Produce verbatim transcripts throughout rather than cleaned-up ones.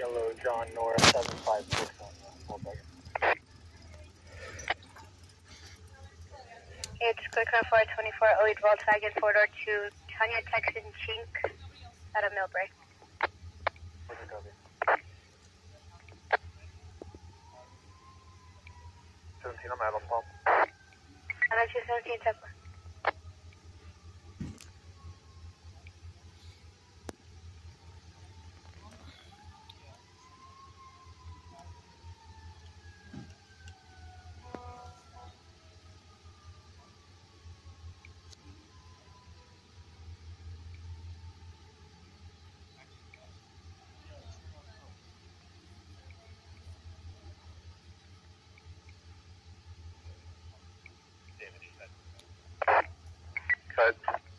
Yellow John North seven five six on the Volkswagen. It's Quick Car four twenty-four, Elite Volkswagen, four door two, Tanya Texan Chink at a Millbrae. What's the copy? seventeen, I'm out on pump. I'm at two seventeen, Tesla. Cut.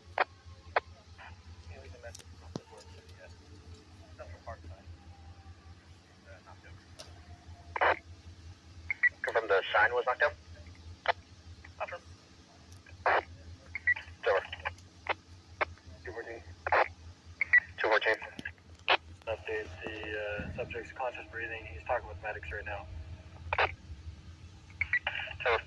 Confirm the shine was knocked out? Confirm. Silver. two fourteen. two fourteen. Update the uh, subject's conscious breathing. He's talking with medics right now. Silver.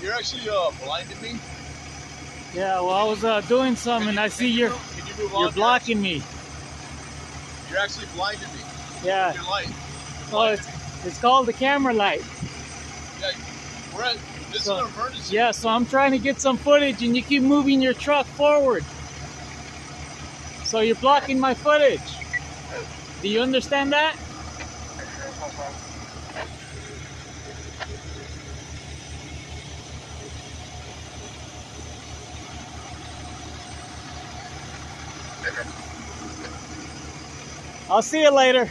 You're actually uh, blinding me. Yeah, well, I was uh, doing some, and I see you you're move, can you move you're on? blocking me. You're actually blinding me. Yeah. With your light. Oh, it's it's called the camera light. Yeah, we're at, this So, is an emergency. yeah, so I'm trying to get some footage, and you keep moving your truck forward. So you're blocking my footage. Do you understand that? I'll see you later.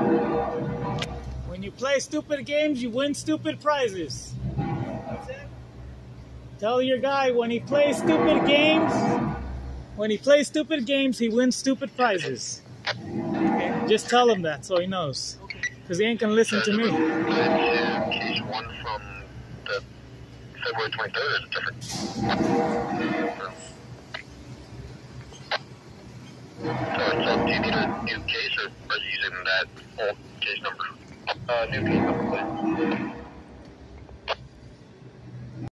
When you play stupid games, you win stupid prizes. What's that? Tell your guy when he plays stupid games, when he plays stupid games, he wins stupid prizes. Okay? Just tell him that so he knows. Because he ain't gonna listen to me. Case one from the February twenty-third is different. So, so do you need a new case or are you using that old case number? Uh, new case number, please.